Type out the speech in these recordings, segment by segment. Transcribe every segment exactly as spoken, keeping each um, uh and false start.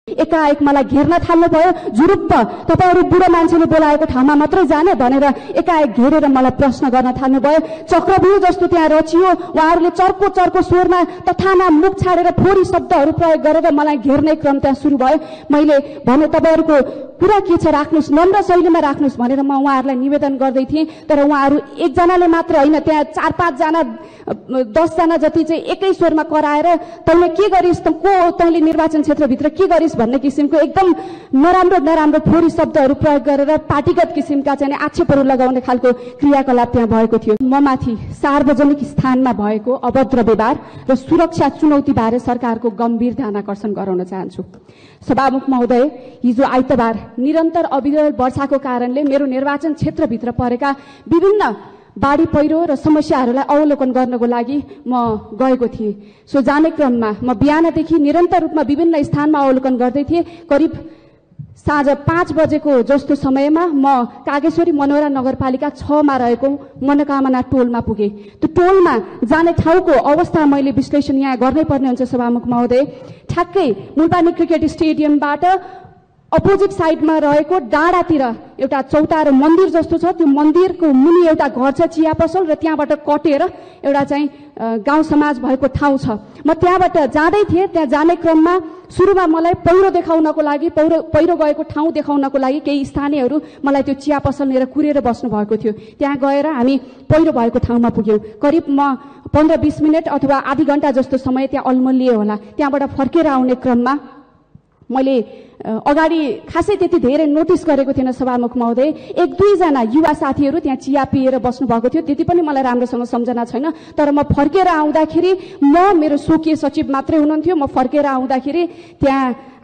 एकाएक मलाई घेर्न थाल्नुभयो। जुरुप्प तपाईहरु बुढो मान्छेले बोलाएको ठाउँमा मात्रै जाने भनेर एकाएक घेरेर मलाई प्रश्न गर्न थाल्नुभयो। चक्रव्यूह जस्तो त्यहाँ रचियो। उहाँहरूले चर्को चर्को स्वरमा तथाना मुख छाडेर फोरी शब्दहरू प्रयोग गरेर मलाई घेर्ने क्रम त्यहाँ सुरु भयो। मैले भने तपाईहरुको कुरा के छ राख्नुस्, नम्र शैलीमा राख्नुस् भनेर म उहाँहरूलाई निवेदन गर्दै थिएँ। तर उहाँहरू एकजनाले मात्र होइन, त्यहाँ चार पाँच जना दस जना जति चाहिँ एकै स्वरमा कराएर तैँले के गरिस्, त को तैँले निर्वाचन क्षेत्रभित्र के गरिस् भन्ने किसिमको एकदम नराम्रो नराम्रो फोरी शब्दहरू प्रयोग गरेर पार्टीगत किसिमका चाहिँ आक्षेपहरू लगाउने खालको क्रियाकलाप त्यहाँ भएको थियो। म माथि सार्वजनिक स्थानमा भएको अभद्र व्यवहार र सुरक्षा चुनौतीबारे सरकारको गम्भीर ध्यान आकर्षण गराउन चाहन्छु। सभामुख महोदय, हिजो आइतबार निरन्तर अविरल वर्षाको कारणले मेरो निर्वाचन क्षेत्रभित्र परेका विभिन्न बाढी पहिरो र समस्याहरूलाई अवलोकन गर्नको लागि म गएको थिएँ। सो जाने क्रममा म बिहानदेखि निरन्तर रूपमा विभिन्न स्थानमा अवलोकन गर्दै थिएँ। करिब साँझ पाँच बजेको जस्तो समयमा म कागेश्वरी मनोहरा नगरपालिका छ मा रहेको मनोकामना टोलमा पुगे। त्यो टोलमा जाने ठाउँको अवस्था मैले विश्लेषण यहाँ गर्नै पर्ने हुन्छ सभामुख महोदय। ठ्याक्कै मुलपानी क्रिकेट स्टेडियमबाट अपोजिट साइडमा रहेको डाँडातिर एउटा चौतारो मन्दिर जस्तो छ। त्यो मन्दिरको मुनि एउटा घर छ चिया पसल र त्यहाँबाट कटेर एउटा चाहिँ गाउँ समाज भएको ठाउँ छ। म त्यहाँबाट जाँदै थिएँ। त्यहाँ जाने क्रममा सुरुमा मलाई पहिरो देखाउनको लागि पहिरो पहिरो गएको ठाउँ देखाउनको लागि केही स्थानीयहरू मलाई त्यो चिया पसल लिएर कुरेर बस्नु भएको थियो। त्यहाँ गएर हामी पहिरो भएको ठाउँमा पुग्यौँ। करिब म पन्ध्र बिस मिनट अथवा आधी घण्टा जस्तो समय त्यहाँ अल्मलिए होला। त्यहाँबाट फर्केर आउने क्रममा मैले अगाडि खासै त्यति धेरै नोटिस गरेको थिएन सभामुख महोदय। एक दुईजना युवा साथीहरू त्यहाँ चिया पिएर बस्नु भएको थियो। त्यति पनि मलाई राम्रोसँग सम्झना छैन। तर म फर्केर आउँदाखेरि म मेरो स्वकीय सचिव मात्रै हुनुहुन्थ्यो। म फर्केर आउँदाखेरि त्यहाँ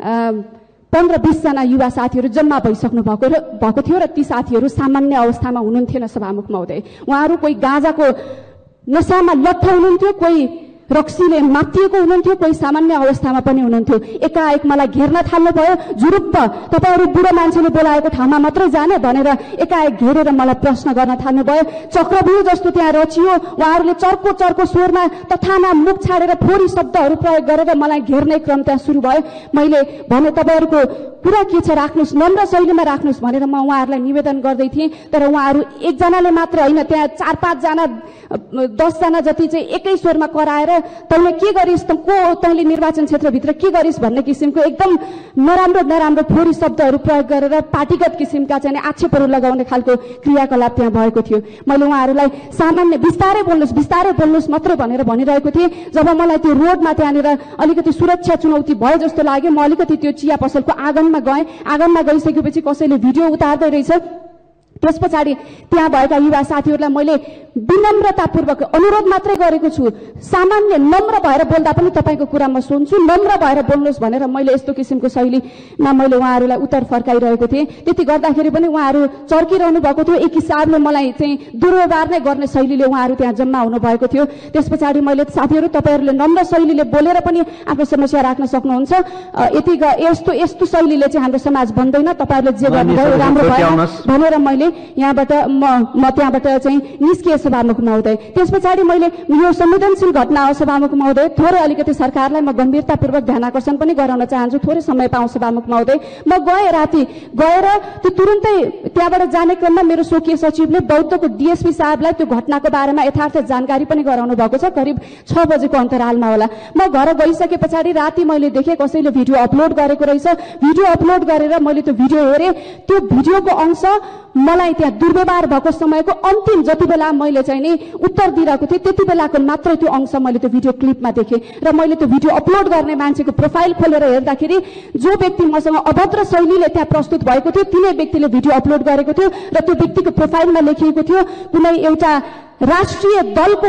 पन्ध्र बिसजना युवा साथीहरू जम्मा भइसक्नु भएको र भएको थियो र ती साथीहरू सामान्य अवस्थामा हुनुहुन्थेन सभामुख महोदय। उहाँहरू कोही गाँजाको नसामा लट्ठ हुनुहुन्थ्यो, कोही रक्सीले मातिएको हुनुहुन्थ्यो, कोही सामान्य अवस्थामा पनि हुनुहुन्थ्यो। एकाएक मलाई घेर्न थाल्नुभयो। जुरुप्प तपाईहरु बुढो मान्छेले बोलाएको ठाउँमा मात्रै जाने भनेर एकाएक घेरेर मलाई प्रश्न गर्न थाल्नुभयो। चक्रव्यूह जस्तो त्यहाँ रचियो। उहाँहरूले चर्को चर्को स्वरमा तथाना मुख छाडेर फोरी शब्दहरू प्रयोग गरेर मलाई घेर्ने क्रम त्यहाँ सुरु भयो। मैले भने तपाईहरुको कुरा के छ राख्नुस्, नम्र शैलीमा राख्नुस् भनेर म उहाँहरूलाई निवेदन गर्दै थिएँ। तर उहाँहरू एकजनाले मात्र होइन, त्यहाँ चार पाँच जना दस जना जति चाहिँ एकै स्वरमा कराएर तैँले के गरिस्, त को तैँले निर्वाचन क्षेत्रभित्र के गरिस् भन्ने किसिमको एकदम नराम्रो नराम्रो फोरी शब्दहरू प्रयोग गरेर पार्टीगत किसिमका चाहिँ आक्षेपहरू लगाउने खालको क्रियाकलाप त्यहाँ भएको थियो। मैले उहाँहरूलाई सामान्य बिस्तारै बोल्नुहोस् बिस्तारै बोल्नुहोस् मात्रै भनेर भनिरहेको थिएँ। जब मलाई त्यो रोडमा त्यहाँनिर अलिकति सुरक्षा चुनौती भयो जस्तो लाग्यो, म अलिकति त्यो चिया पसलको आँगनमा गएँ। आँगनमा गइसकेपछि कसैले भिडियो उतार्दै रहेछ। त्यस पछाडि त्यहाँ भएका युवा साथीहरूलाई मैले विनम्रतापूर्वक अनुरोध मात्रै गरेको छु, सामान्य नम्र भएर बोल्दा पनि तपाईँको कुरा म सुन्छु, नम्र भएर बोल्नुहोस् भनेर मैले यस्तो किसिमको शैलीमा मैले उहाँहरूलाई उत्तर फर्काइरहेको थिएँ। त्यति गर्दाखेरि पनि उहाँहरू चर्किरहनु भएको थियो। एक हिसाबले मलाई चाहिँ दुर्व्यवहार नै गर्ने शैलीले उहाँहरू त्यहाँ जम्मा हुनुभएको थियो। त्यस पछाडि मैले साथीहरू तपाईँहरूले नम्र शैलीले बोलेर पनि आफ्नो समस्या राख्न सक्नुहुन्छ, यति यस्तो यस्तो शैलीले चाहिँ हाम्रो समाज बन्दैन, तपाईँहरूले जे गर्नुभयो राम्रो भयो भनेर मैले यहाँबाट म म त्यहाँबाट चाहिँ निस्किए सभामुख महोदय। त्यस पछाडि मैले यो संवेदनशील घटना हो सभामुख महोदय, थोरै अलिकति सरकारलाई म गम्भीरतापूर्वक ध्यान आकर्षण पनि गराउन चाहन्छु। थोरै समय पाऊँ सभामुख महोदय। म गएँ राति गएर त्यो तुरुन्तै त्यहाँबाट जाने क्रममा मेरो स्वकीय सचिवले बौद्धको डिएसपी साहबलाई त्यो घटनाको बारेमा यथार्थ जानकारी पनि गराउनु भएको छ। करिब छ बजेको अन्तरालमा होला। म घर गइसके पछाडि राति मैले देखेँ कसैले भिडियो अपलोड गरेको रहेछ। भिडियो अपलोड गरेर मैले त्यो भिडियो हेरेँ। त्यो भिडियोको अंश मलाई त्यहाँ दुर्व्यवहार भएको समयको अन्तिम जति बेला मैले चाहिँ नि उत्तर दिइरहेको थिएँ त्यति बेलाको मात्रै त्यो अंश मैले त्यो भिडियो क्लिपमा देखेँ। र मैले त्यो भिडियो अपलोड गर्ने मान्छेको प्रोफाइल खोलेर हेर्दाखेरि जो व्यक्ति मसँग अभद्र शैलीले त्यहाँ प्रस्तुत भएको थियो तिनै व्यक्तिले भिडियो अपलोड गरेको थियो र त्यो व्यक्तिको प्रोफाइलमा लेखिएको थियो कुनै एउटा राष्ट्रिय दलको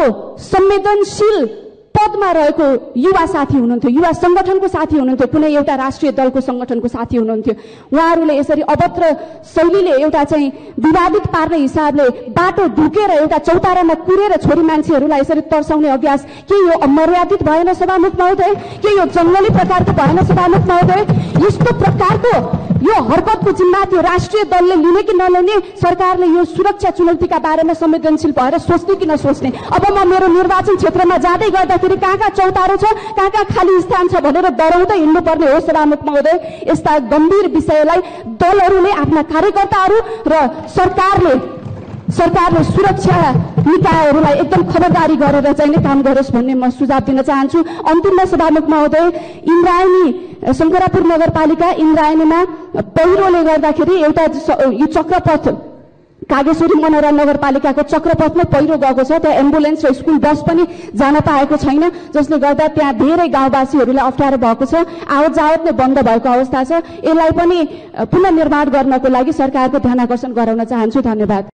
संवेदनशील पदमा रहेको युवा साथी हुनुहुन्थ्यो, युवा संगठनको साथी हुनुहुन्थ्यो, कुनै एउटा राष्ट्रिय दलको संगठनको साथी हुनुहुन्थ्यो। उहाँहरूले यसरी अभद्र शैलीले एउटा चाहिँ विवादित पार्ने हिसाबले बाटो ढुकेर एउटा चौतारामा कुरेर छोरी मान्छेहरूलाई यसरी तर्साउने अभ्यास के यो अमर्यादित भएन सभामुख महोदय? के यो जङ्गली प्रकारको भएन सभामुख महोदय? यस्तो प्रकारको सरकारको यो हरकतको जिम्मा त्यो राष्ट्रिय दलले लिने कि नलिने, सरकारले यो सुरक्षा चुनौतीका बारेमा संवेदनशील भएर सोच्ने कि नसोच्ने। अब म मेरो निर्वाचन क्षेत्रमा जाँदै गर्दाखेरि कहाँ कहाँ चौतारो छ, कहाँ कहाँ खाली स्थान छ भनेर डराउँदै हिँड्नुपर्ने हो सभामुख महोदय। यस्ता गम्भीर विषयलाई दलहरूले आफ्ना कार्यकर्ताहरू र सरकारले सरकारले सुरक्षा निकायहरूलाई एकदम खबरदारी गरेर चाहिँ काम गरोस् भन्ने म सुझाव दिन चाहन्छु। अन्तिममा सभामुख महोदय, इन्द्रायणी शङ्करापुर नगरपालिका इन्द्रायणीमा पहिरोले गर्दाखेरि एउटा यो चक्रपथ कागेश्वरी मनोरा नगरपालिकाको चक्रपथमा पहिरो गएको छ। त्यहाँ एम्बुलेन्स र स्कुल बस पनि जान पाएको छैन, जसले गर्दा त्यहाँ धेरै गाउँवासीहरूलाई अप्ठ्यारो भएको छ। आवत जावत नै बन्द भएको अवस्था छ। यसलाई पनि पुनर्निर्माण गर्नको लागि सरकारको ध्यान आकर्षण गराउन चाहन्छु। धन्यवाद।